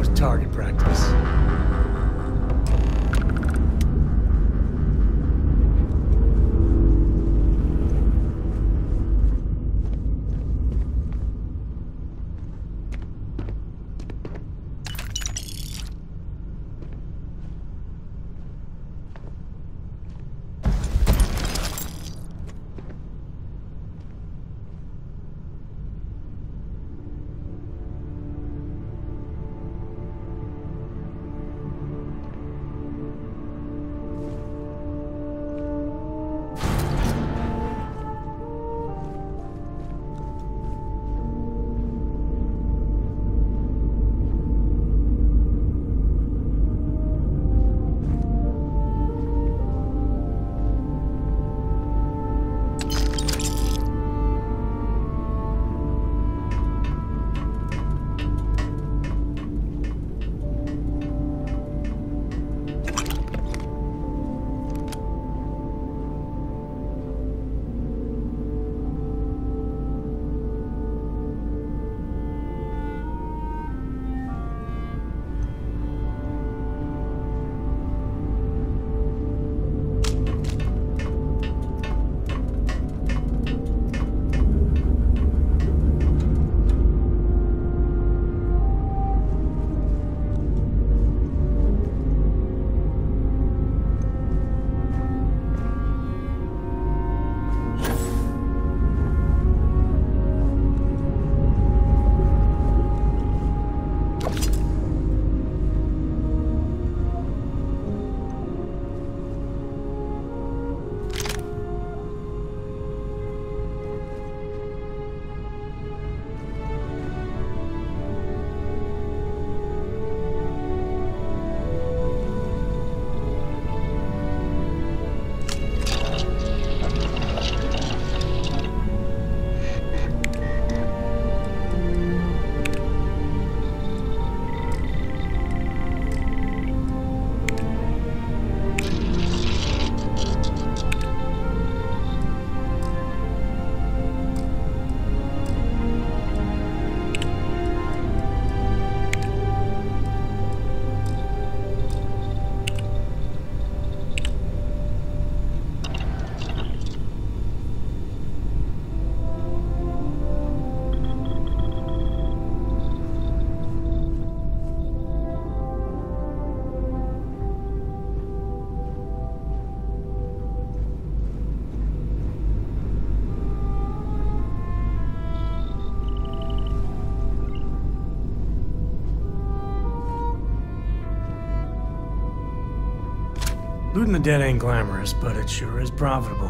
close target practice. Looting the dead ain't glamorous, but it sure is profitable.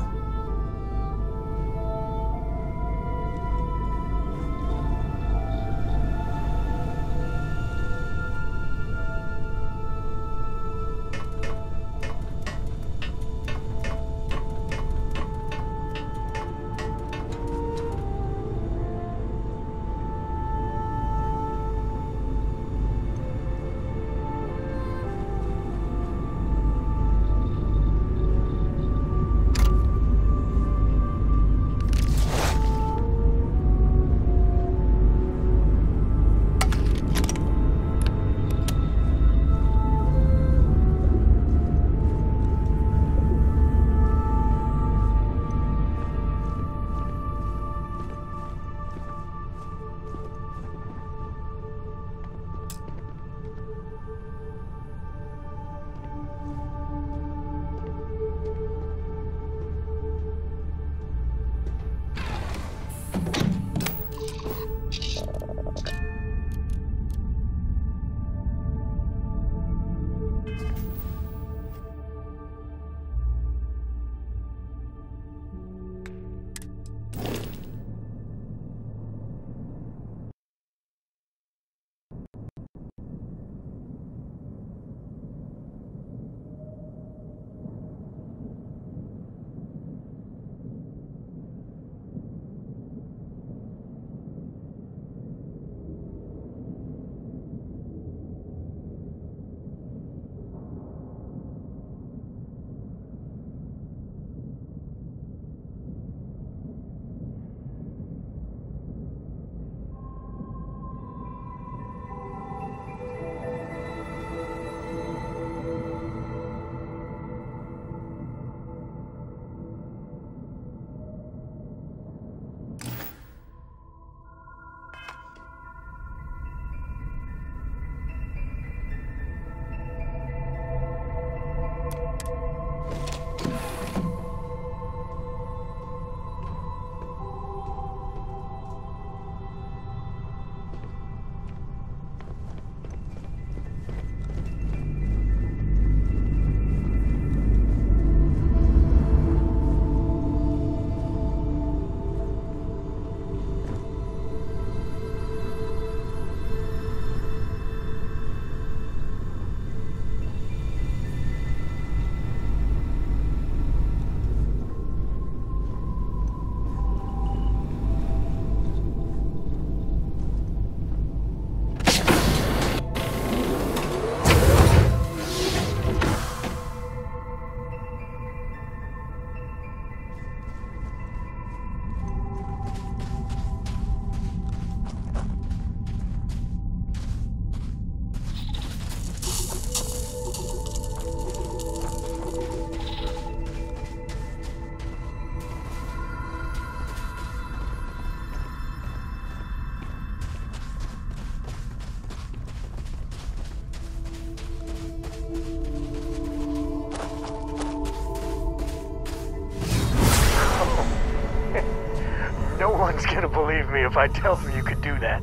No one's gonna believe me if I tell them you could do that.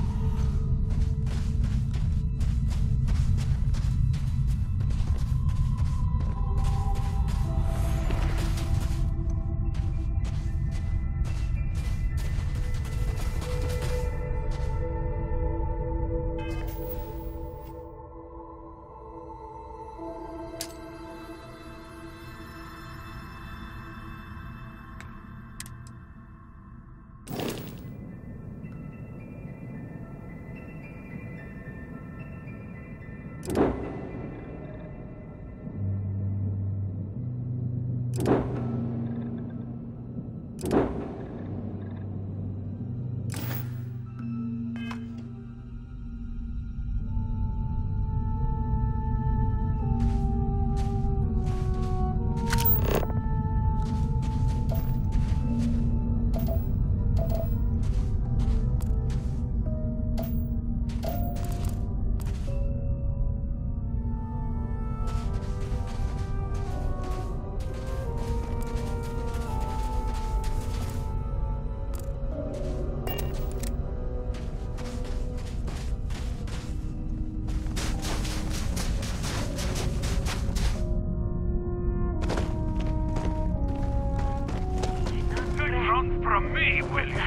From me, will you?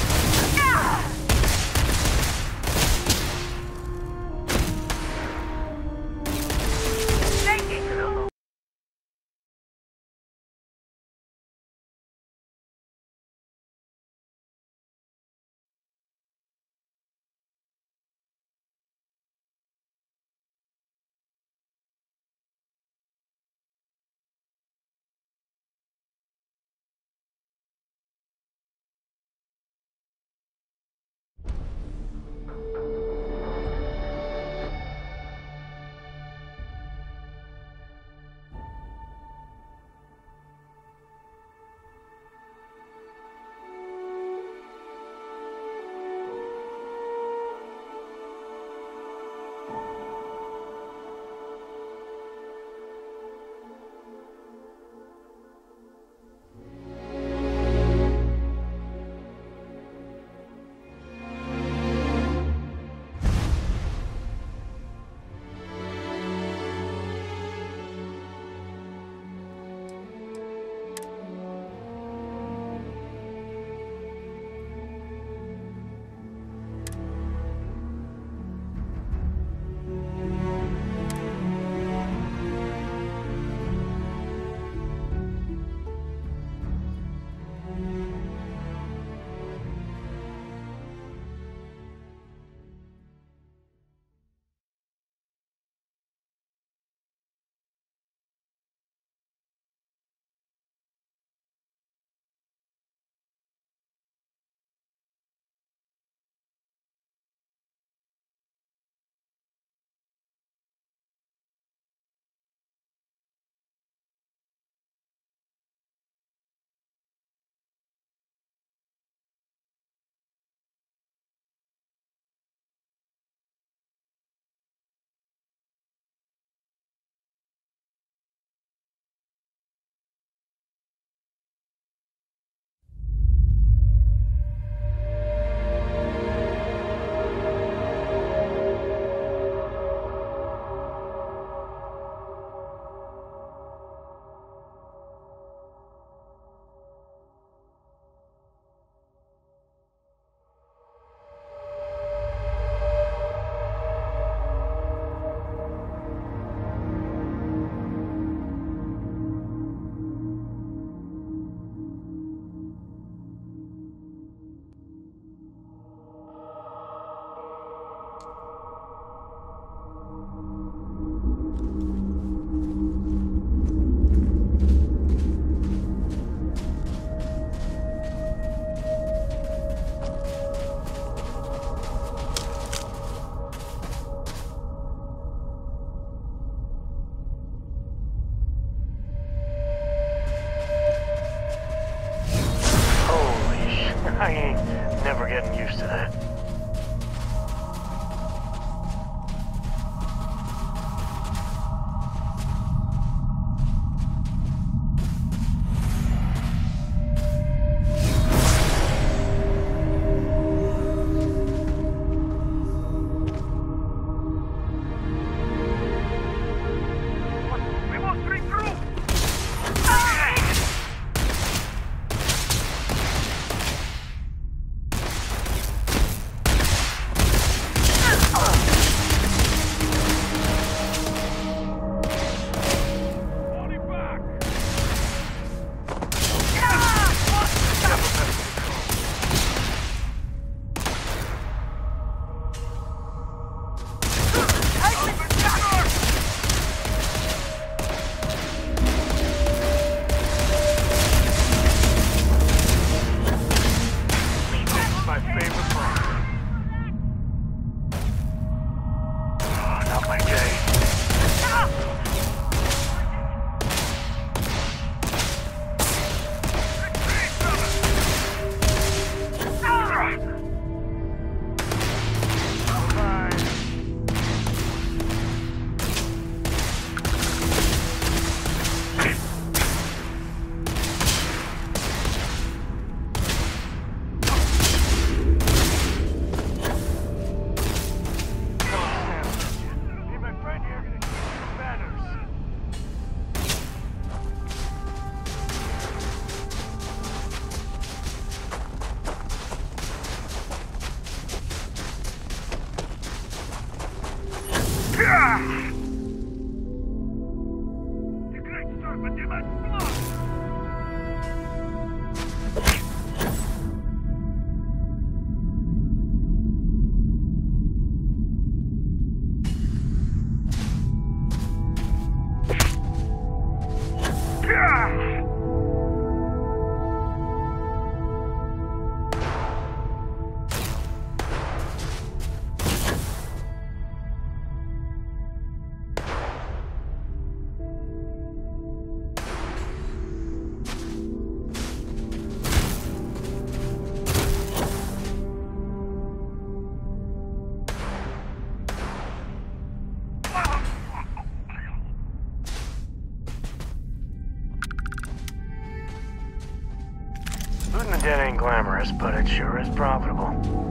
I ain't never getting used to that. Looting the dead ain't glamorous, but it sure is profitable.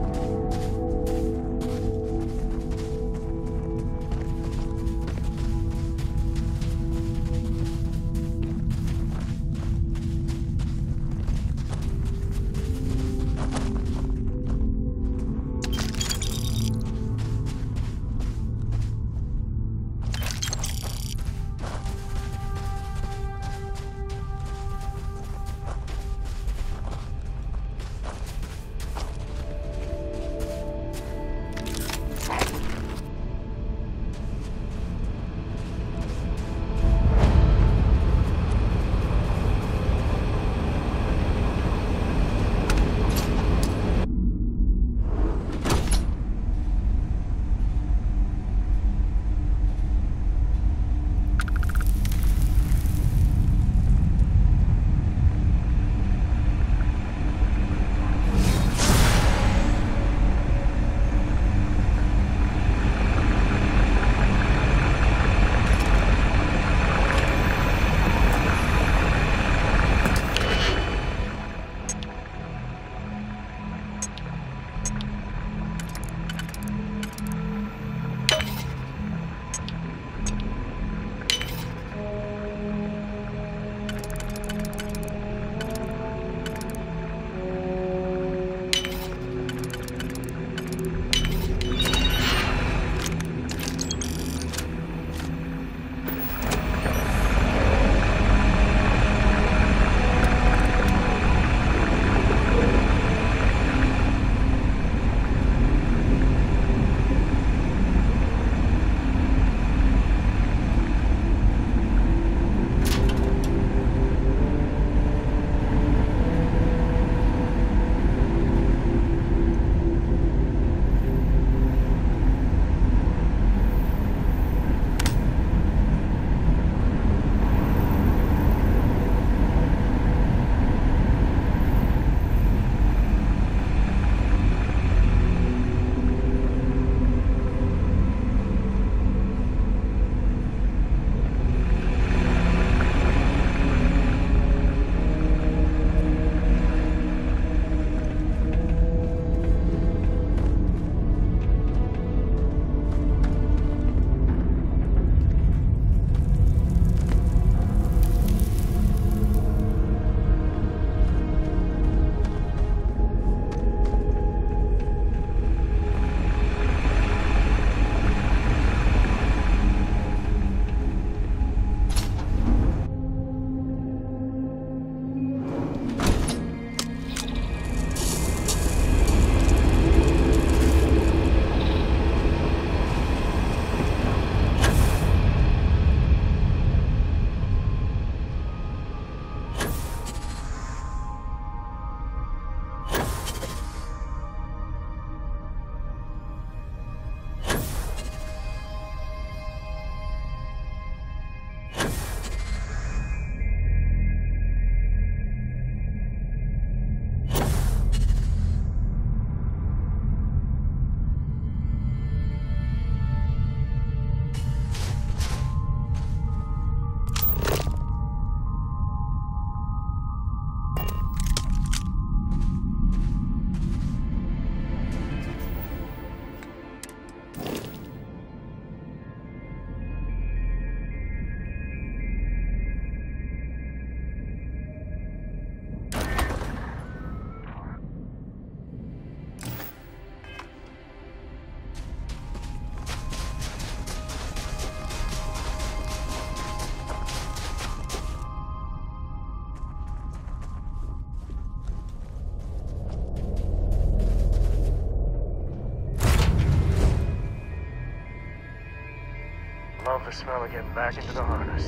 Love the smell of getting back into the harness.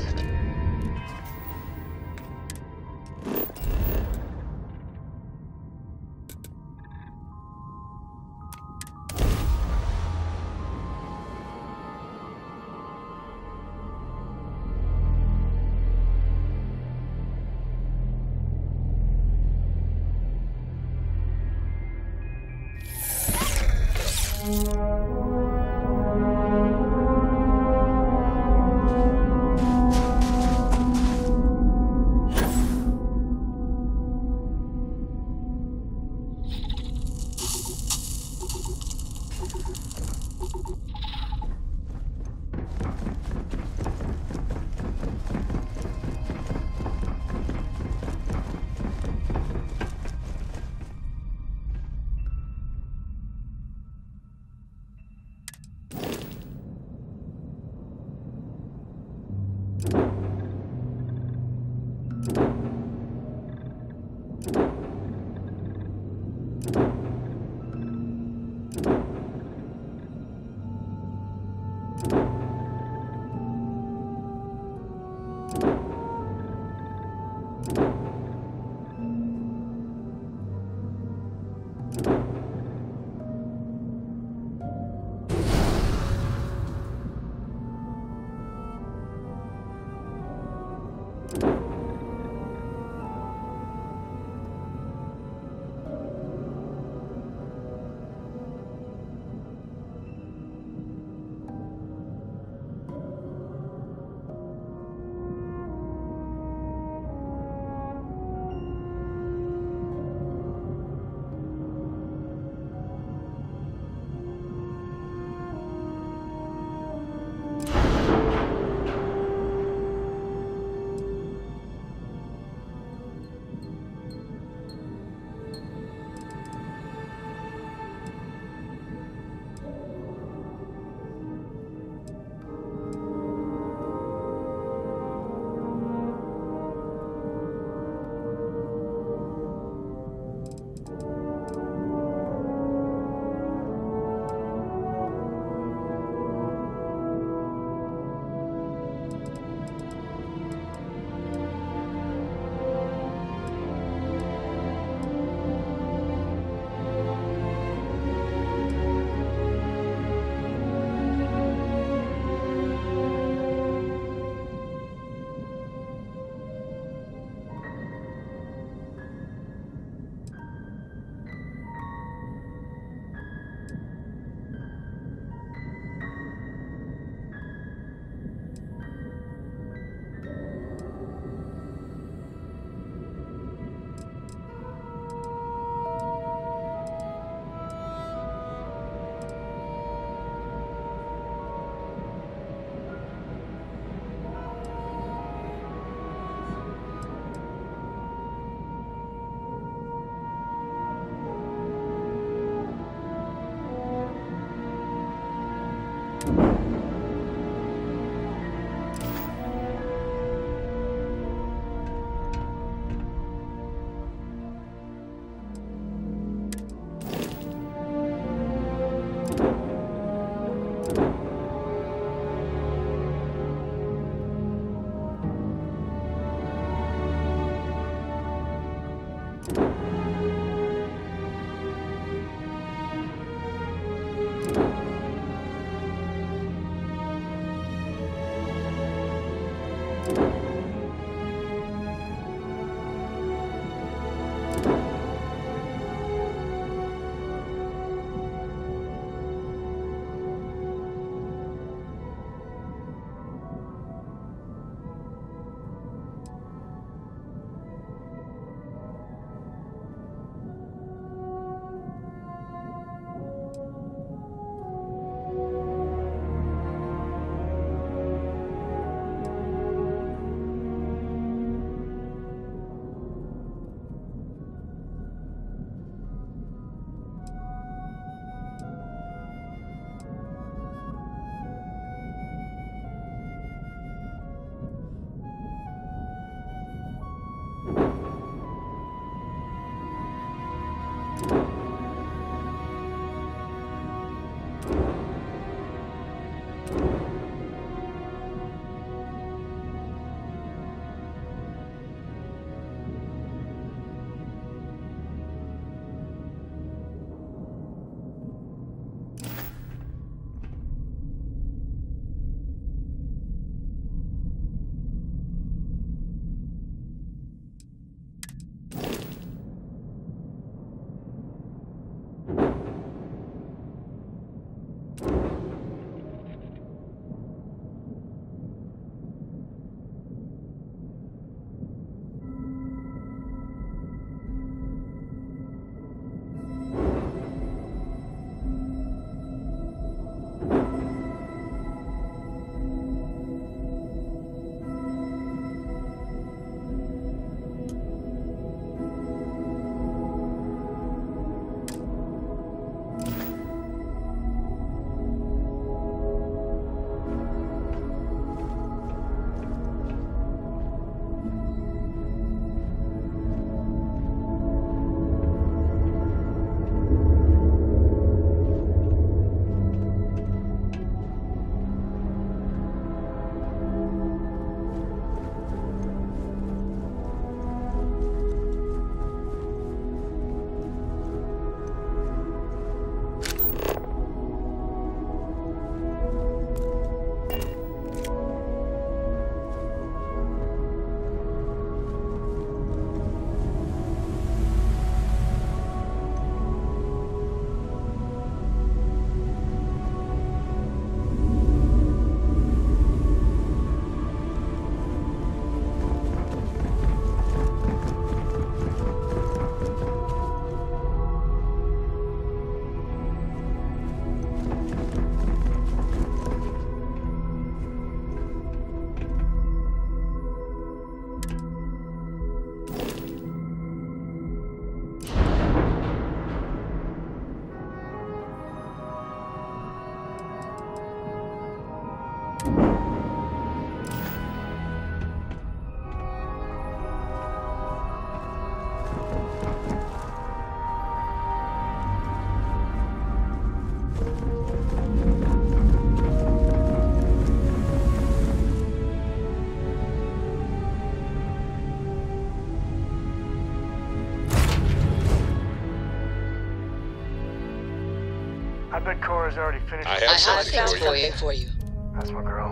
I bet Cora's already finished. I have something for you. That's my girl.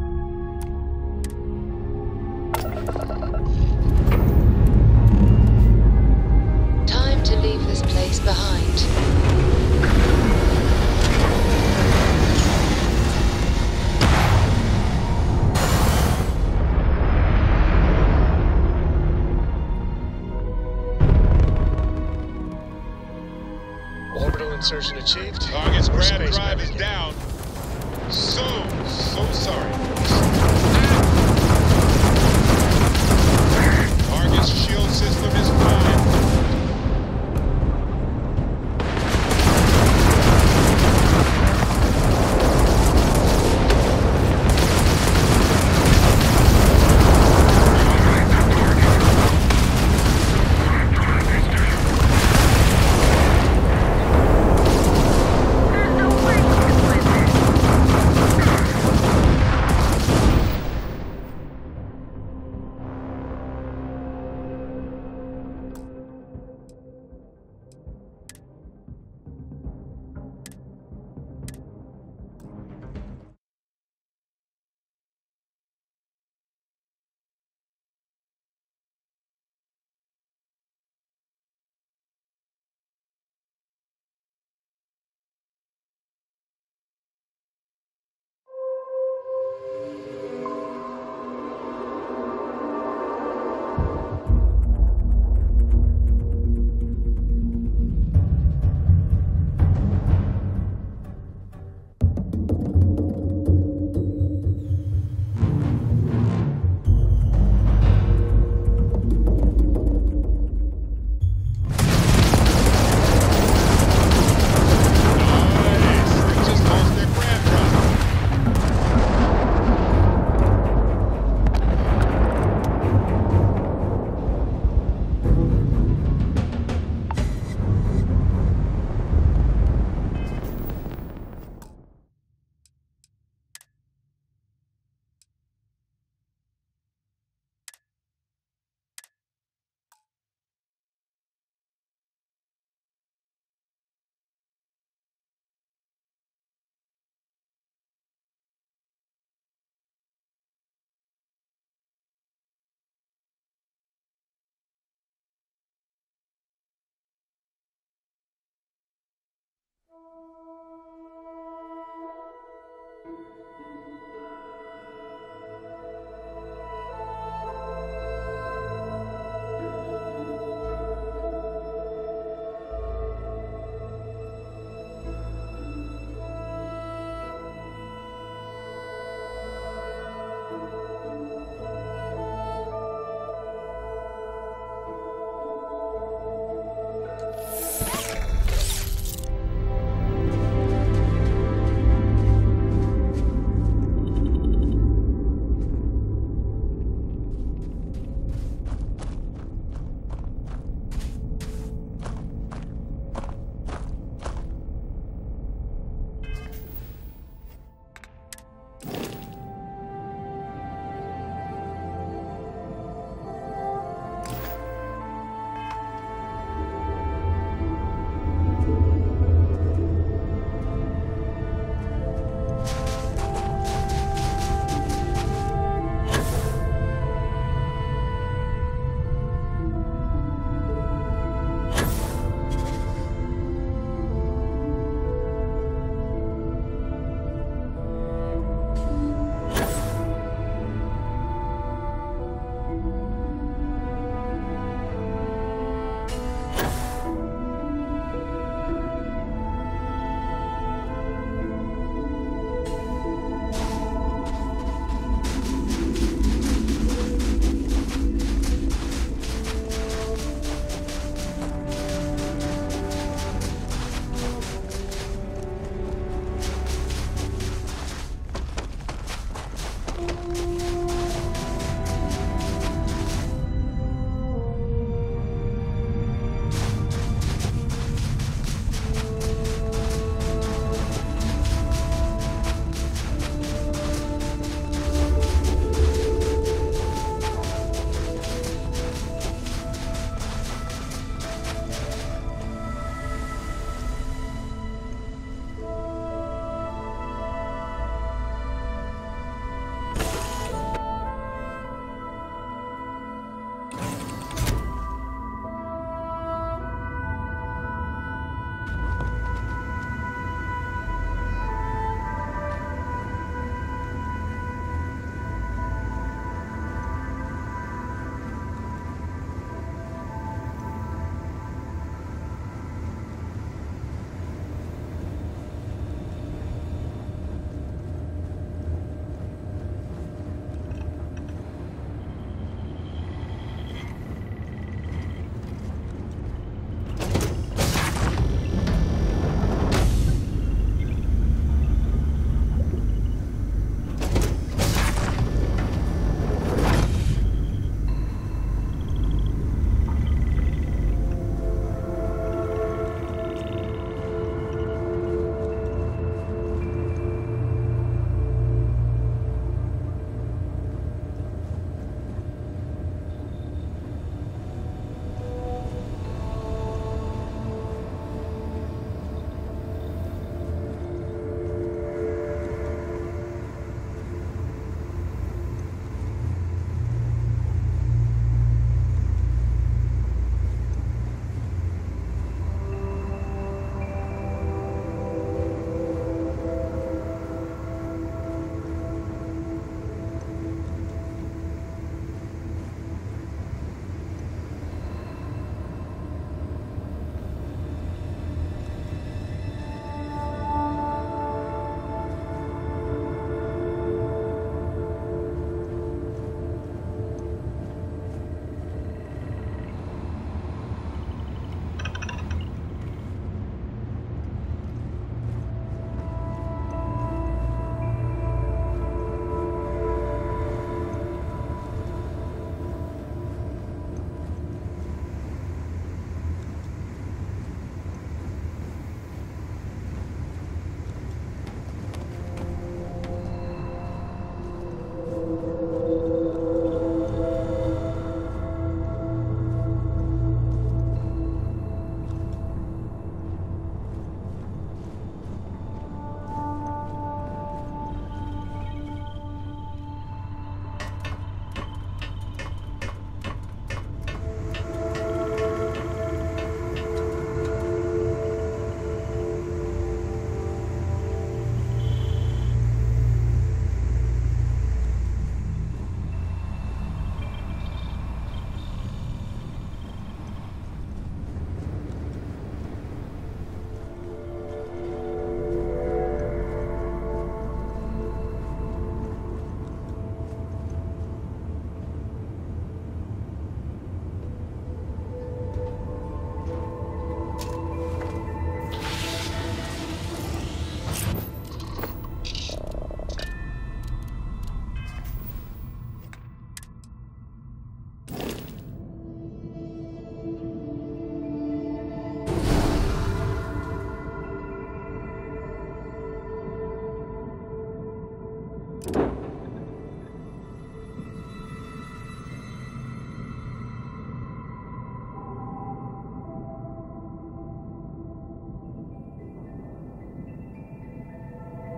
Time to leave this place behind. Orbital insertion achieved. Target's grab drive is down. So sorry. Target's shield system is fine.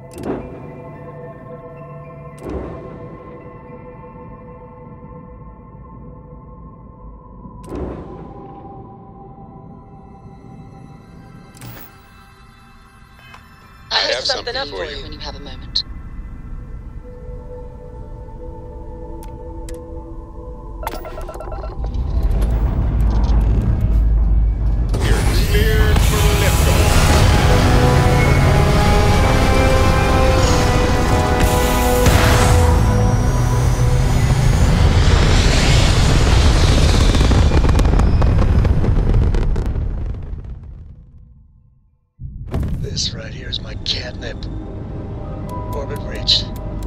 I have have something something up for for you you. when you have a moment. You're cleared for liftoff. This right here is my catnip. Orbit reach.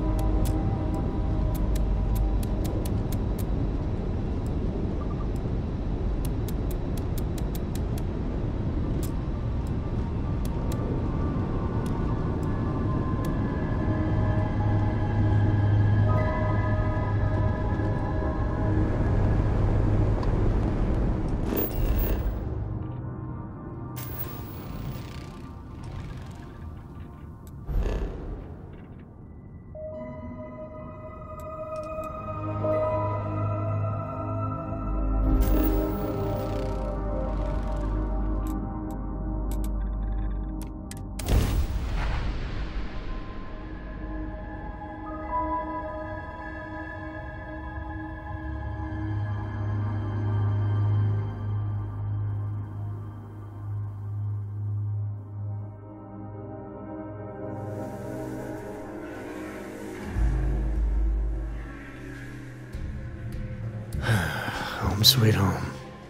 Home sweet home.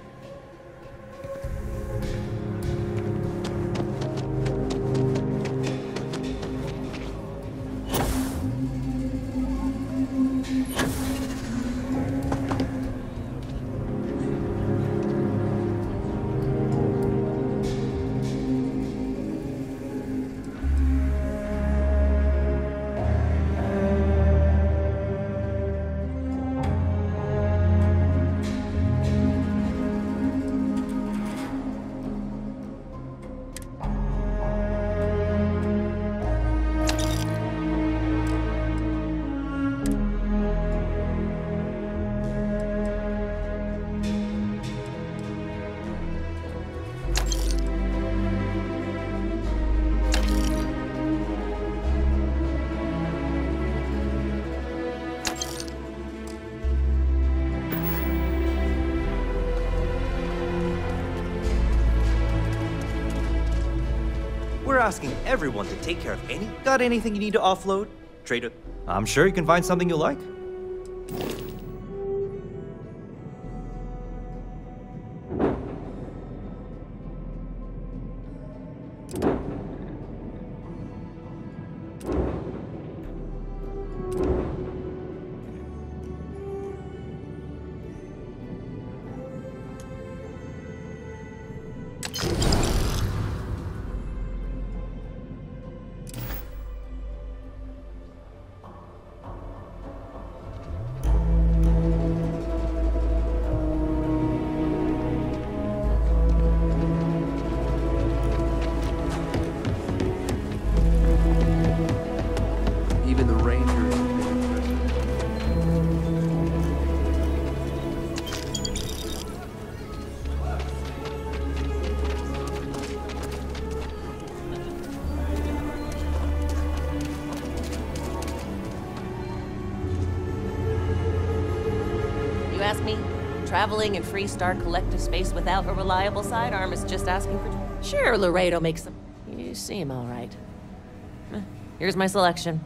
We're asking everyone to take care of any. Got anything you need to offload? Trader, I'm sure you can find something you like. Even the Rangers. You ask me, traveling in Freestar collective space without a reliable sidearm is just asking for... Sure, Laredo makes them. You seem all right. Here's my selection.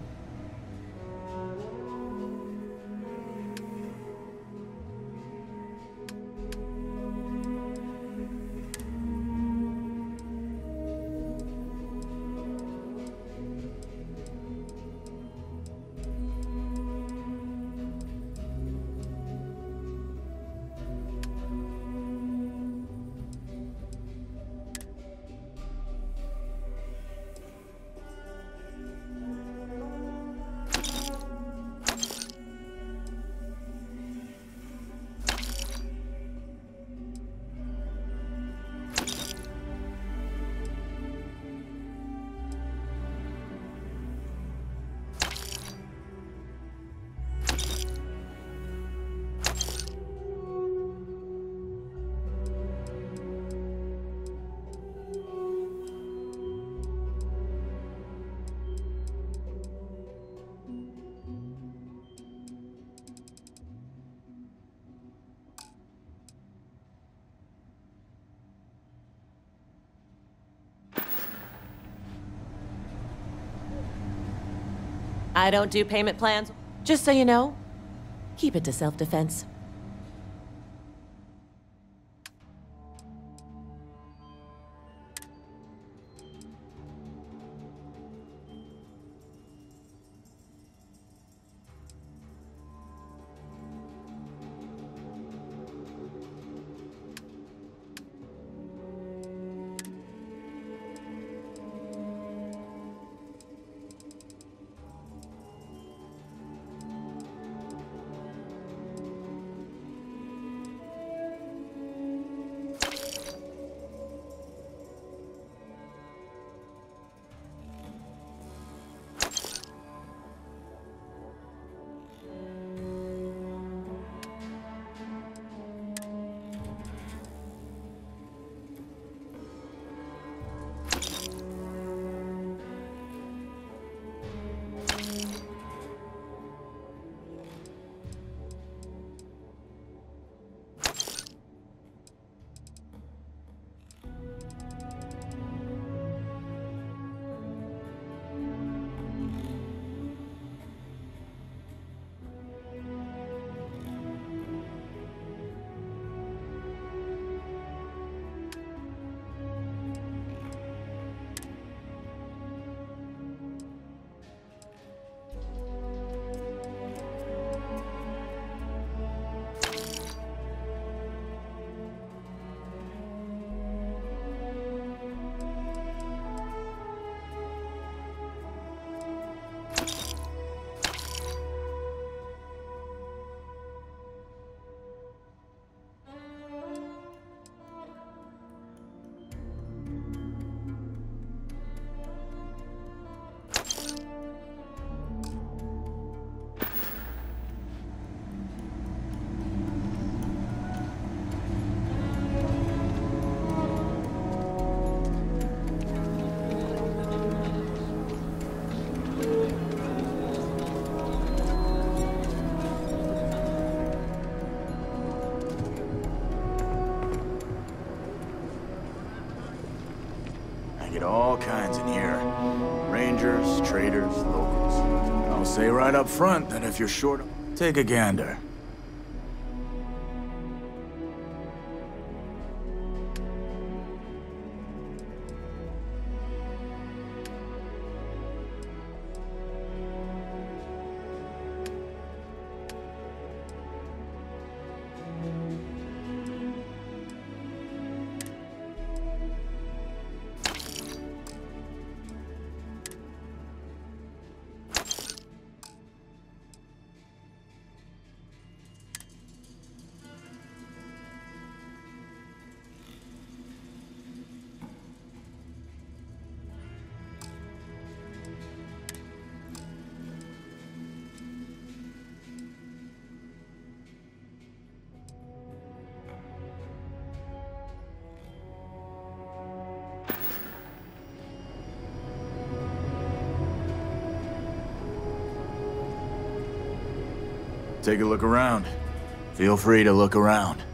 I don't do payment plans. Just so you know, keep it to self-defense. All kinds in here. Rangers, traders, locals. I'll say right up front that if you're short, take a gander. Take a look around. Feel free to look around.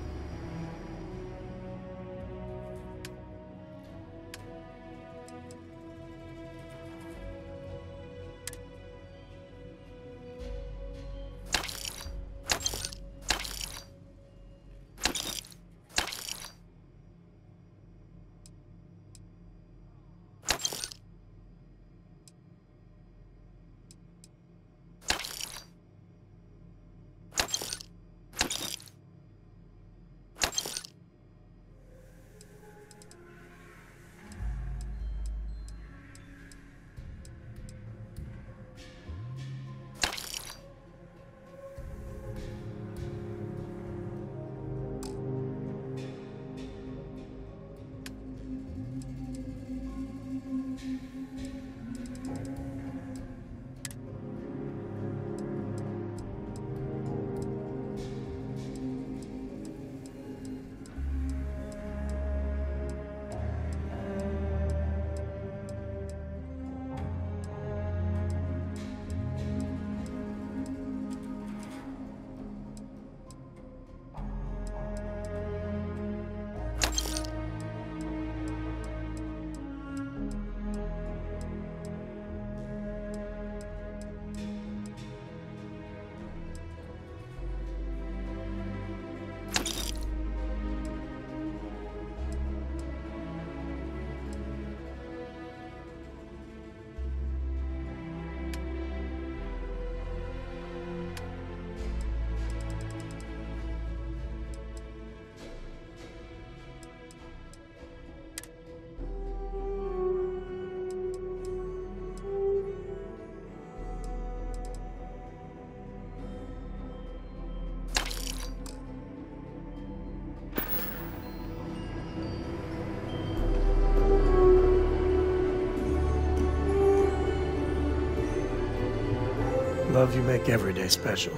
love you make every day special.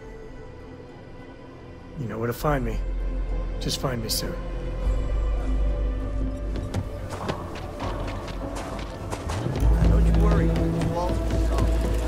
You know where to find me. Just find me soon. Don't you worry. These walls will come.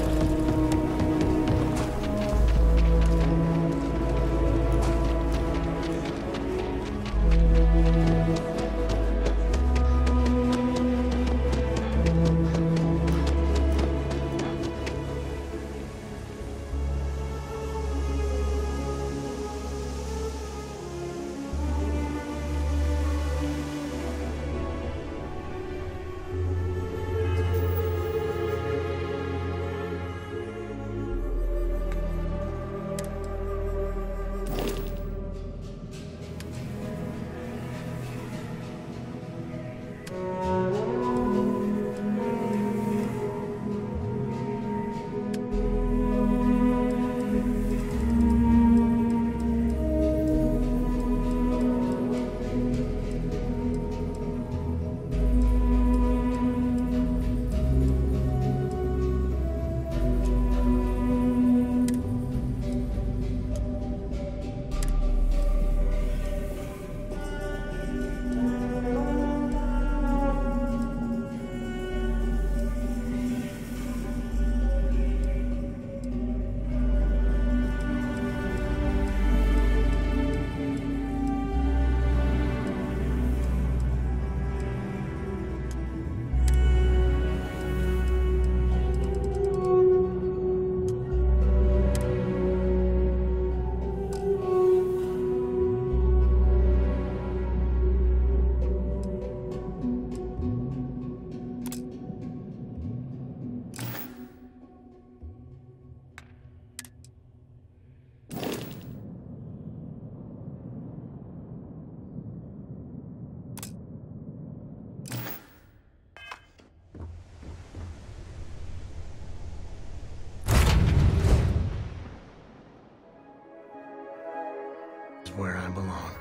Where I belong.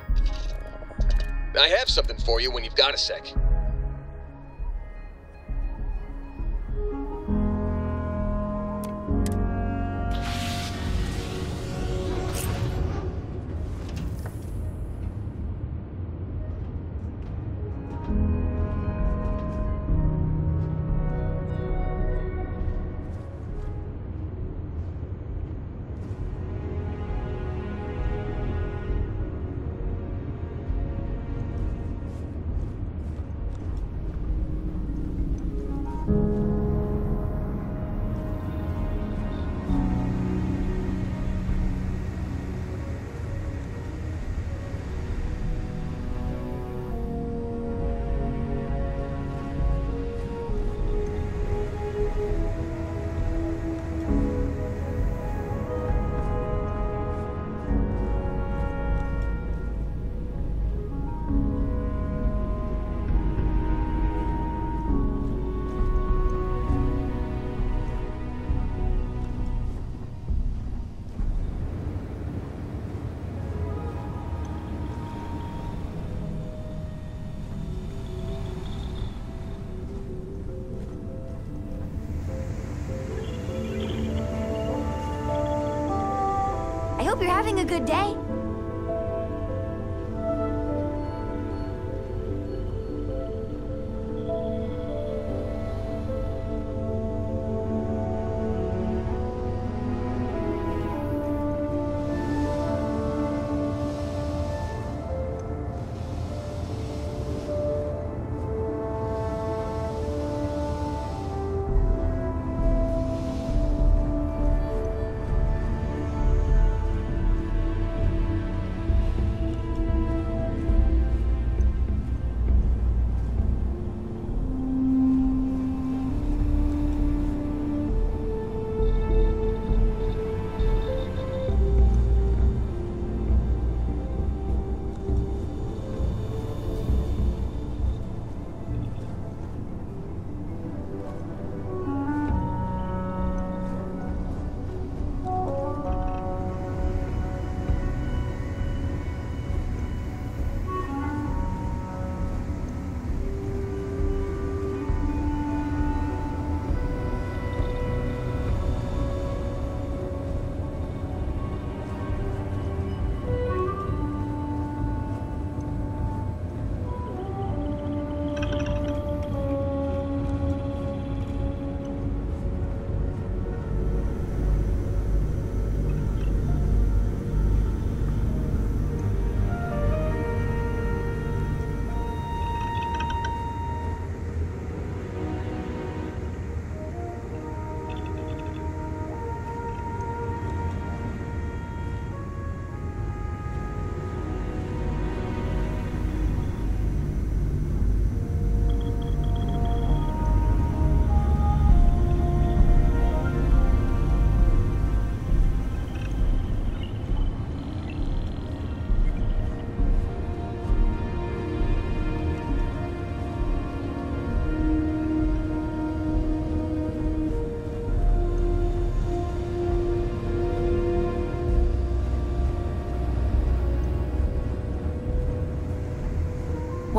I have something for you when you've got a sec. I hope you're having a good day.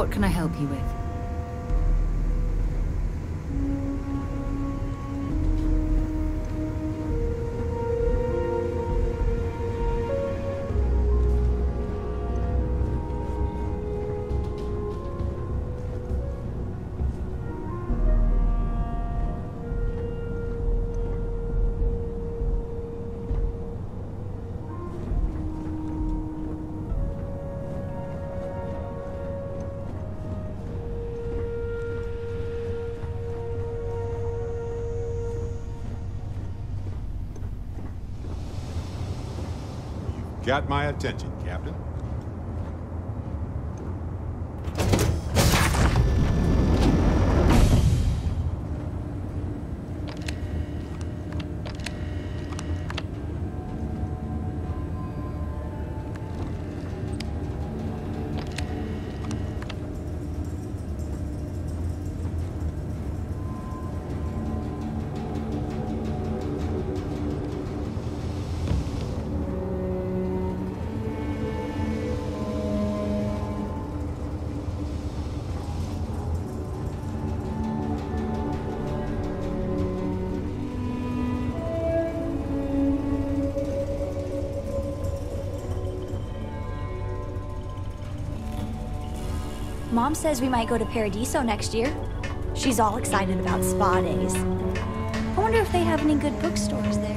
What can I help you with? Got my attention, Captain. Mom says we might go to Paradiso next year. She's all excited about spa days. I wonder if they have any good bookstores there.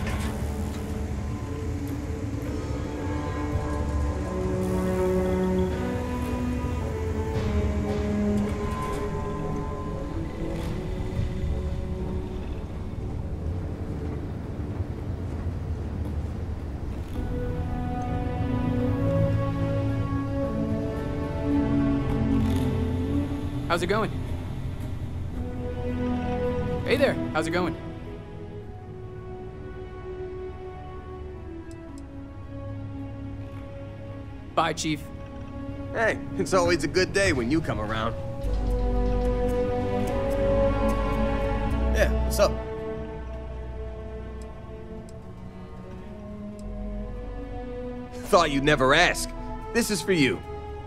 How's it going? Hey there, how's it going? Bye, Chief. Hey, it's always a good day when you come around. Yeah, what's up? Thought you'd never ask. This is for you.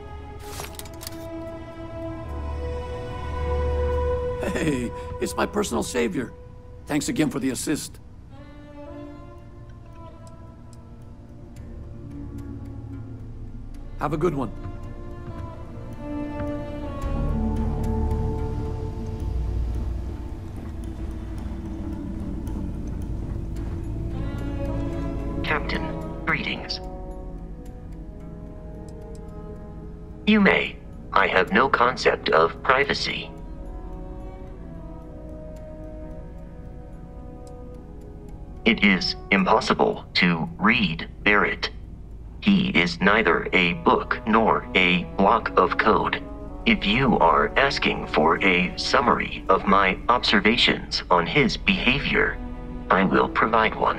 Hey, it's my personal savior. Thanks again for the assist. Have a good one. Captain, greetings. You may. I have no concept of privacy. It is impossible to read Barrett. He is neither a book nor a block of code. If you are asking for a summary of my observations on his behavior, I will provide one.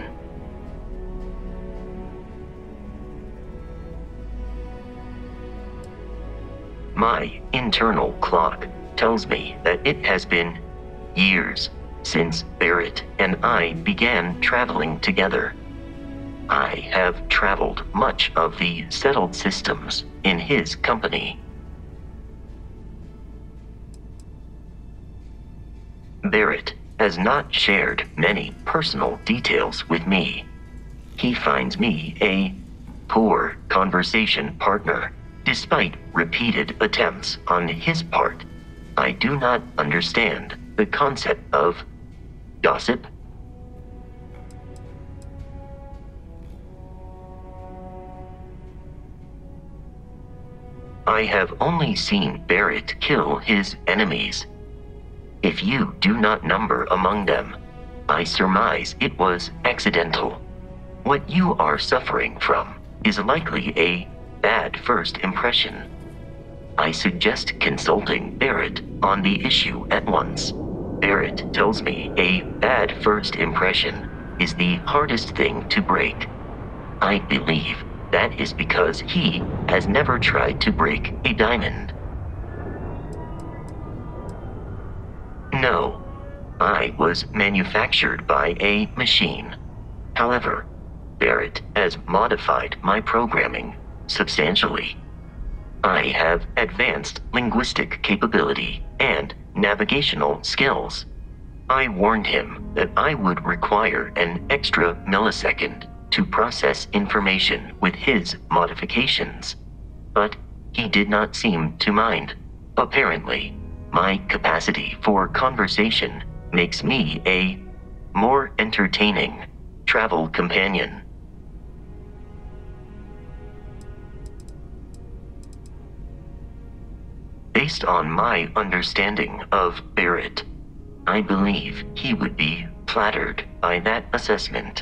My internal clock tells me that it has been years since Barrett and I began traveling together. I have traveled much of the settled systems in his company. Barrett has not shared many personal details with me. He finds me a poor conversation partner, despite repeated attempts on his part. I do not understand the concept of gossip. I have only seen Barrett kill his enemies. If you do not number among them, I surmise it was accidental. What you are suffering from is likely a bad first impression. I suggest consulting Barrett on the issue at once. Barrett tells me a bad first impression is the hardest thing to break. I believe that is because he has never tried to break a diamond. No, I was manufactured by a machine. However, Barrett has modified my programming substantially. I have advanced linguistic capability and navigational skills. I warned him that I would require an extra millisecond to process information with his modifications, but he did not seem to mind. Apparently, my capacity for conversation makes me a more entertaining travel companion. Based on my understanding of Barrett, I believe he would be flattered by that assessment.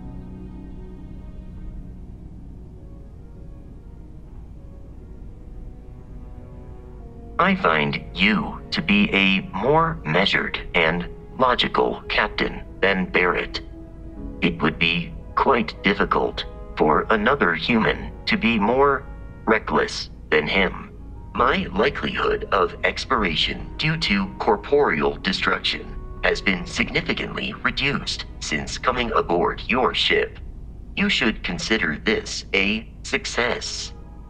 I find you to be a more measured and logical captain than Barrett. It would be quite difficult for another human to be more reckless than him. My likelihood of expiration due to corporeal destruction has been significantly reduced since coming aboard your ship. You should consider this a success.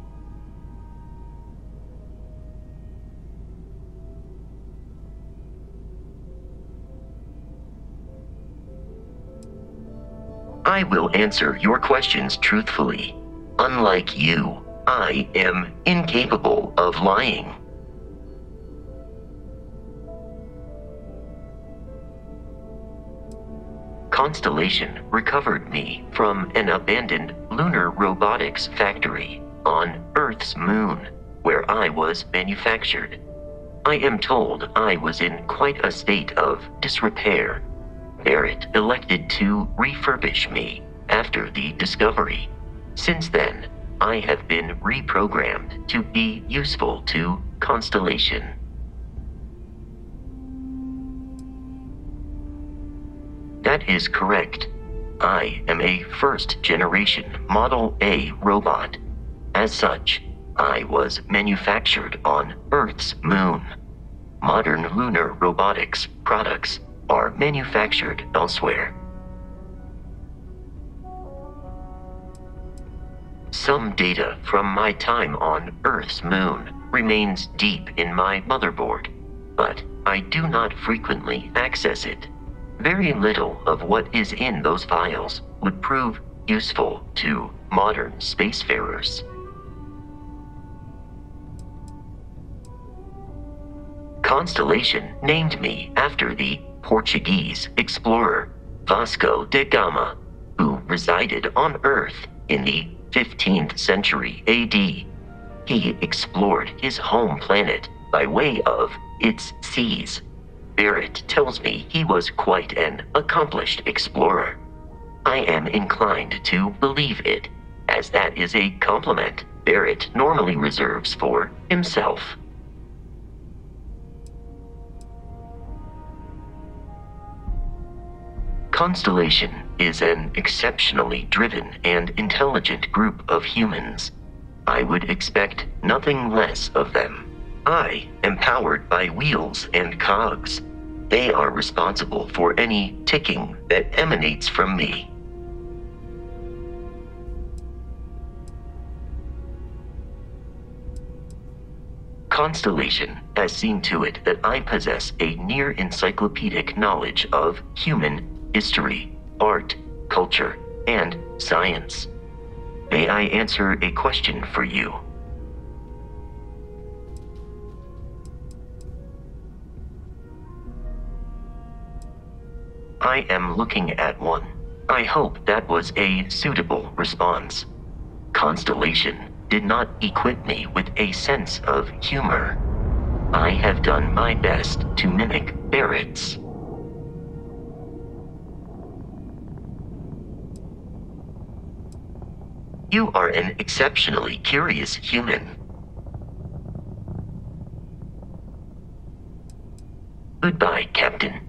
I will answer your questions truthfully. Unlike you, I am incapable of lying. Constellation recovered me from an abandoned lunar robotics factory on Earth's moon, where I was manufactured. I am told I was in quite a state of disrepair. Barrett elected to refurbish me after the discovery. Since then, I have been reprogrammed to be useful to Constellation. That is correct. I am a first-generation Model A robot. As such, I was manufactured on Earth's moon. Modern lunar robotics products are manufactured elsewhere. Some data from my time on Earth's moon remains deep in my motherboard, but I do not frequently access it. Very little of what is in those files would prove useful to modern spacefarers. Constellation named me after the Portuguese explorer Vasco da Gama, who resided on Earth in the 15th century AD. He explored his home planet by way of its seas. Barrett tells me he was quite an accomplished explorer. I am inclined to believe it, as that is a compliment Barrett normally reserves for himself. Constellation is an exceptionally driven and intelligent group of humans. I would expect nothing less of them. I am powered by wheels and cogs. They are responsible for any ticking that emanates from me. Constellation has seen to it that I possess a near-encyclopedic knowledge of human history, art, culture, and science. May I answer a question for you? I am looking at one. I hope that was a suitable response. Constellation did not equip me with a sense of humor. I have done my best to mimic Barrett's. You are an exceptionally curious human. Goodbye, Captain.